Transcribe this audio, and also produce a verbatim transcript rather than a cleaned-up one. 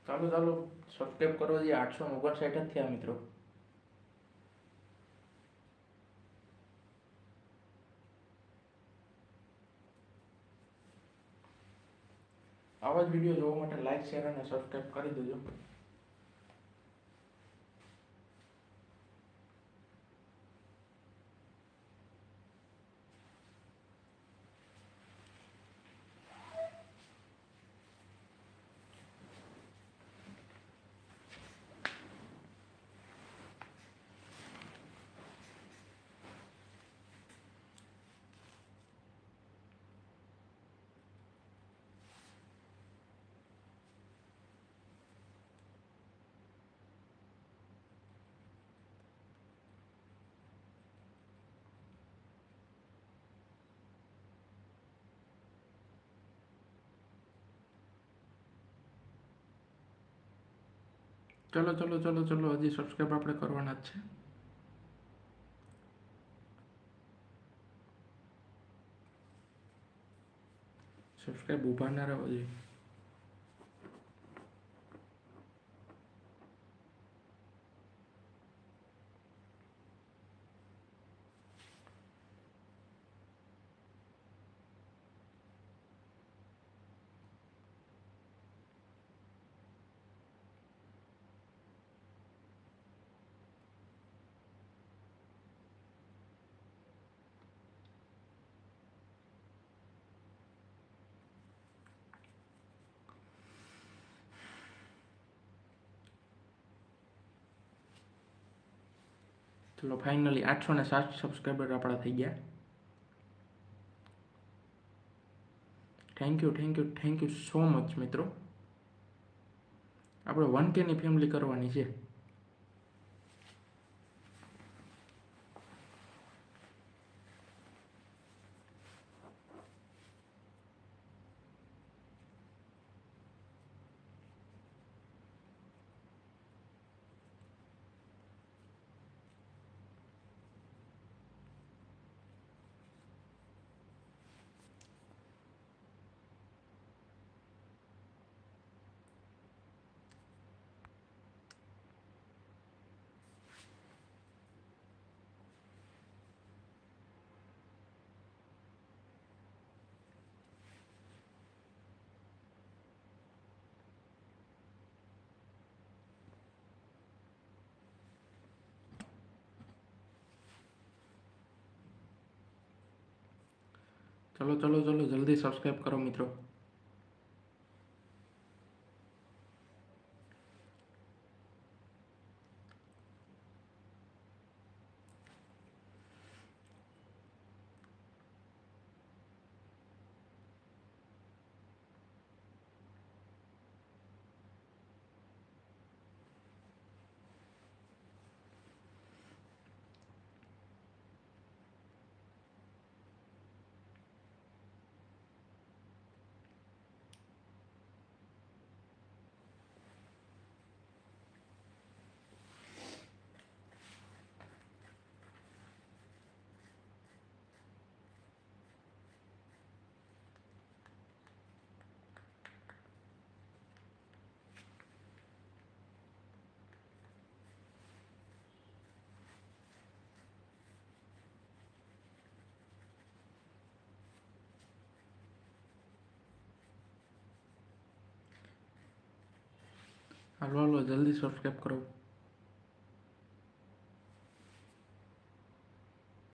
ચાલો ચાલો સબસ્ક્રાઈબ કરો. જે આઠસો ઓગણસાઠ જ થયા મિત્રો. આવા જ વિડીયો જોવા માટે લાઈક શેર અને સબસ્ક્રાઈબ કરી દેજો. ચલો ચલો ચલો ચલો હજી સબસ્ક્રાઈબ આપણે કરવાના જ છે. સબસ્ક્રાઈબ ઊભા ના રહો જોઈએ. ચલો ફાઇનલી આઠસો ને સાત સબસ્ક્રાઈબર આપણા થઈ ગયા. Thank you thank you thank you so much મિત્રો. આપણે વન કેની ફેમિલી કરવાની છે. ચલો ચલો ચલો જલ્દી સબસ્ક્રાઈબ કરો મિત્રો. હાલો હાલો જલ્દી સબસ્ક્રાઈબ કરો.